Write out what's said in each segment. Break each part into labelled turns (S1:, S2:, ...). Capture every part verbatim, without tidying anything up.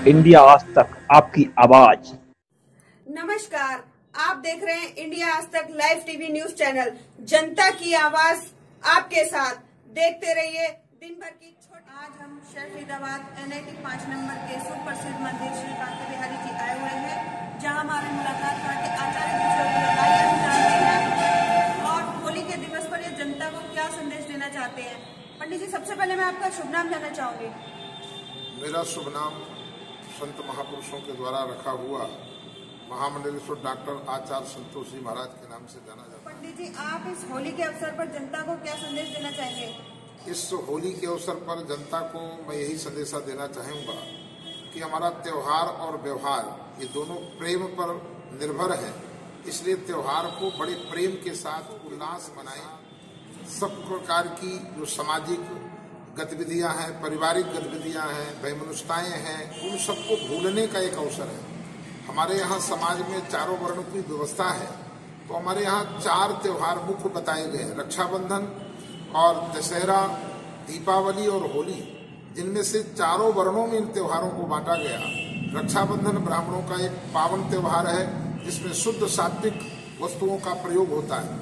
S1: India आज तक आपकी आवाज।
S2: नमस्कार, आप देख रहे हैं इंडिया आज तक लाइव टीवी न्यूज चैनल। जनता की आवाज आपके साथ, देखते रहिए दिन भर की छोट। आज हम शहफरीदाबाद एन आई टी पांच नंबर के सुप्रसिद्ध मंदिर श्री कांके बिहारी जी आए हुए हैं, जहां हमारी मुलाकात करके आचार्य जी से आइए हम जानते हैं और होली के दिवस पर ये जनता को क्या संदेश देना चाहते हैं। पंडित जी, सबसे पहले मैं आपका शुभ नाम जानना चाहूंगी।
S3: मेरा शुभ नाम संत महापुरुषों के द्वारा रखा हुआ महामंडलेश्वर डॉक्टर आचार्य संतोष जी महाराज के नाम से जाना जाता है।
S2: पंडित जी, आप इस होली के अवसर पर जनता को क्या संदेश देना चाहेंगे?
S3: इस होली के अवसर पर जनता को मैं यही संदेशा देना चाहूँगा कि हमारा त्योहार और व्यवहार ये दोनों प्रेम पर निर्भर है, इसलिए त्योहार को बड़े प्रेम के साथ उल्लास मनाएं। सब प्रकार की जो सामाजिक गतिविधियां हैं, पारिवारिक गतिविधियां हैं, वैमनस्यताएं हैं, उन सबको भूलने का एक अवसर है। हमारे यहाँ समाज में चारों वर्णों की व्यवस्था है, तो हमारे यहाँ चार त्योहार मुख्य बताए गए हैं, रक्षाबंधन और दशहरा, दीपावली और होली, जिनमें से चारों वर्णों में इन त्योहारों को बांटा गया। रक्षाबंधन ब्राह्मणों का एक पावन त्योहार है, जिसमें शुद्ध सात्विक वस्तुओं का प्रयोग होता है।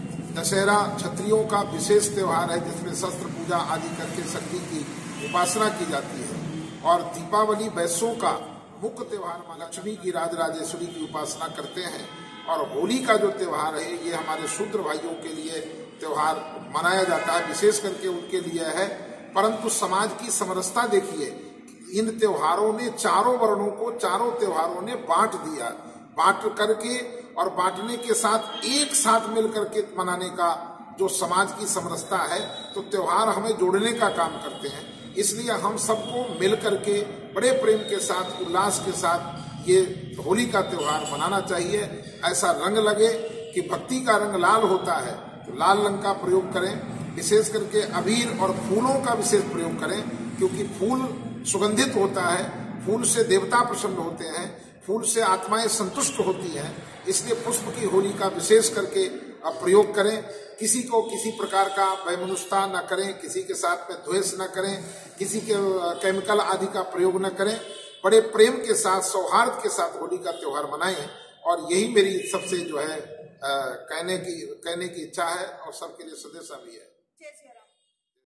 S3: दशहरा क्षत्रियों का विशेष त्योहार है, जिसमें शस्त्र पूजा आदि करके शक्ति की उपासना की जाती है। और दीपावली वैश्यों का मुख्य त्योहार, मां लक्ष्मी की, राजराजेश्वरी की उपासना करते हैं। और होली का जो त्योहार है, ये हमारे शूद्र भाइयों के लिए त्योहार मनाया जाता है, विशेष करके उनके लिए है। परंतु समाज की समरसता देखिए, इन त्योहारों ने चारों वर्णों को, चारों त्योहारों ने बांट दिया। बांट करके और बांटने के साथ एक साथ मिल करके मनाने का जो समाज की समरसता है, तो त्योहार हमें जोड़ने का काम करते हैं। इसलिए हम सबको मिल करके बड़े प्रेम के साथ, उल्लास के साथ ये होली का त्योहार मनाना चाहिए। ऐसा रंग लगे कि भक्ति का रंग लाल होता है, तो लाल रंग का प्रयोग करें। विशेष करके अबीर और फूलों का विशेष प्रयोग करें, क्योंकि फूल सुगंधित होता है, फूल से देवता प्रसन्न होते हैं, फूल से आत्माएं संतुष्ट होती हैं। इसलिए पुष्प की होली का विशेष करके प्रयोग करें। किसी को किसी प्रकार का वैमनस्यता न करें, किसी के साथ में द्वेष न करें, किसी के केमिकल आदि का प्रयोग न करें। बड़े प्रेम के साथ, सौहार्द के साथ होली का त्योहार मनाएं। और यही मेरी सबसे जो है आ, कहने की कहने की इच्छा है और सबके लिए संदेशा भी है।